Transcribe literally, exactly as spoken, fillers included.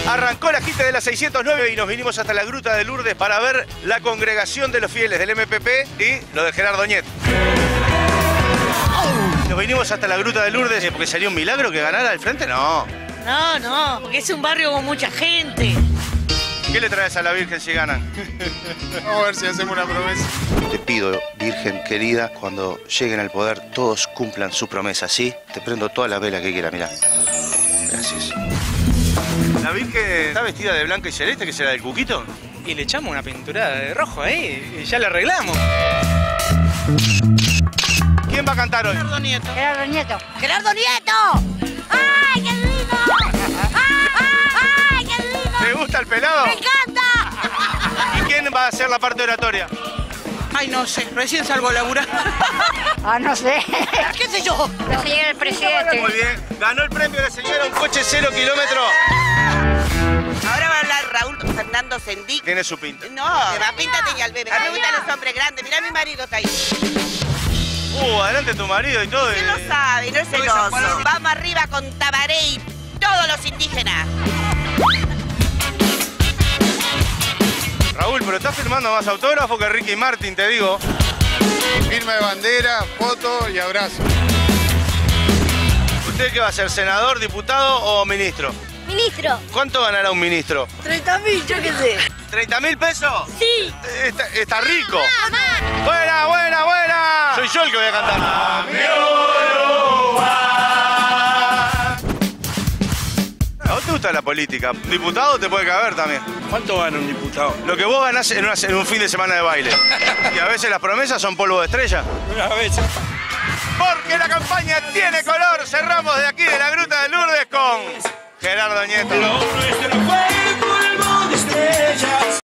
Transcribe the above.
Arrancó la gita de la seiscientos nueve y nos vinimos hasta la Gruta de Lourdes para ver la congregación de los fieles del M P P y lo de Gerardo Nieto. Nos vinimos hasta la Gruta de Lourdes porque sería un milagro que ganara al frente, no. No, no, porque es un barrio con mucha gente. ¿Qué le traes a la Virgen si ganan? Vamos a ver si hacemos una promesa. Te pido, Virgen querida, cuando lleguen al poder, todos cumplan su promesa, ¿sí? Te prendo toda la vela que quiera, mirá. Gracias. ¿La Virgen está vestida de blanco y celeste, que será del Cuquito? Y le echamos una pinturada de rojo ahí y ya la arreglamos. ¿Quién va a cantar hoy? Gerardo Nieto. Gerardo Nieto. ¡Gerardo Nieto! ¡Ay, qué lindo! ¡Ay, qué lindo! ¿Te gusta el pelado? ¡Me encanta! ¿Y quién va a hacer la parte oratoria? Ay, no sé, recién salgo a laburar. Ah, no sé. ¿Qué sé yo? La señora del presidente. Muy bien. Ganó el premio la señora, un coche cero kilómetros. Ahora va a hablar Raúl Fernando Sendic. Tiene su pinta. No, que va, píntate y al bebé. A mí me gustan los hombres grandes. Mirá, mi marido está ahí. Uh, adelante tu marido y todo. ¿Quién lo sabe? No es celoso. Vamos arriba con Tabaré y todos los indígenas. Raúl, pero estás firmando más autógrafo que Ricky Martin, te digo. Firma de bandera, foto y abrazo. ¿Usted qué va a ser, senador, diputado o ministro? Ministro. ¿Cuánto ganará un ministro? treinta mil, yo qué sé. ¿treinta mil pesos? Sí. Está, está rico. Mamá. Buena, buena, buena. Soy yo el que voy a cantar. ¿A vos te gusta la política? ¿Un diputado te puede caber también? ¿Cuánto gana un diputado? Lo que vos ganás en, una- en un fin de semana de baile. Y a veces las promesas son polvo de estrella. Una vez. Porque la campaña tiene color. Cerramos de aquí de la Gruta de Lourdes con Gerardo Nieto.